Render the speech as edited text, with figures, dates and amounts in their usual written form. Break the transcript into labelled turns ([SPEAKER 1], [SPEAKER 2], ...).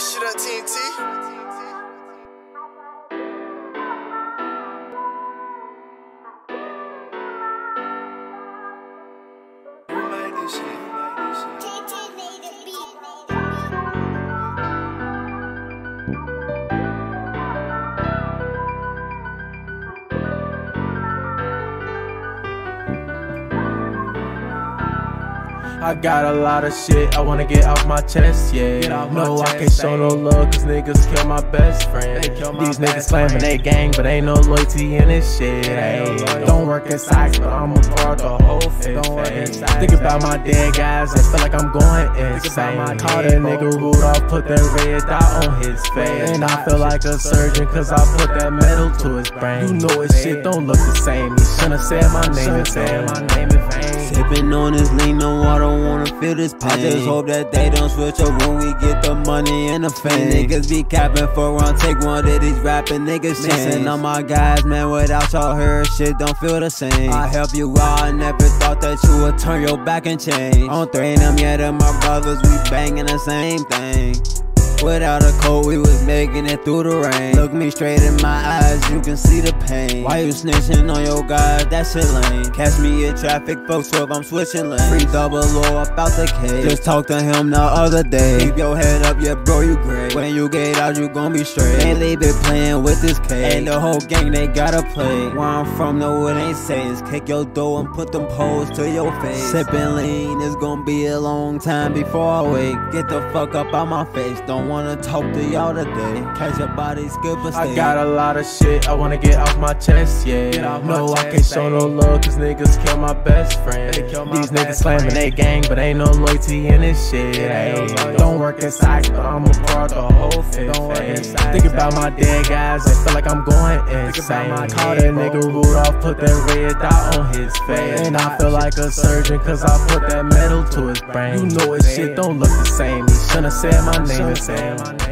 [SPEAKER 1] that shit up, TNT. Who made this shit?
[SPEAKER 2] I got a lot of shit I wanna get off my chest, yeah. No, I can't show no love cause niggas kill my best friend. These niggas claiming they gang, but ain't no loyalty in this shit. Ay, don't work inside, but I'ma pour out the whole fit. Think about my dead guys, I feel like I'm going insane. Call that nigga Rudolph, put that red dot on his face. And I feel like a surgeon cause I put that metal to his brain. You know his shit don't look the same. He shouldn't said my name in vain.
[SPEAKER 3] Sippin' on this lean, no, I don't wanna feel this pain. I just hope that they don't switch up when we get the money and the fame. Niggas be capping for one, take one of these rapping niggas change. Missing all my guys, man, without y'all here, shit don't feel the same. I help you out, I never thought that you would turn your back and change. On three of them, yeah, they're my brothers, we banging the same thing. Without a coat, we was making it through the rain. Look me straight in my eyes, you can see the pain. Why you snitching on your guys? That shit lame. Catch me in traffic, folks, 12, I'm switching lanes. Free double O up out the cage. Just talked to him the other day. Keep your head up, yeah, bro, you great. When you get out, you gon' be straight. Ain't leave it playing with this cage. And the whole gang, they gotta play. Where I'm from, no, it ain't saying. Kick your door and put them poles to your face. Sippin' lean, it's gon' be a long time before I wake. Get the fuck up out my face, don't wanna talk to y'all today. Catch your body, skip a
[SPEAKER 2] I got a lot of shit I wanna get off my chest, yeah. No, I can't show no love cause niggas kill my best friend. These niggas claiming they gang, but ain't no loyalty in this shit. Ay, don't work inside, but I'ma pour out the whole fit. Think about my dead guys, I feel like I'm going insane. Call that nigga Rudolph, put that red dot on his face. And I feel like a surgeon cause I put that metal to his brain. You know his shit don't look the same. He shouldn't said my name.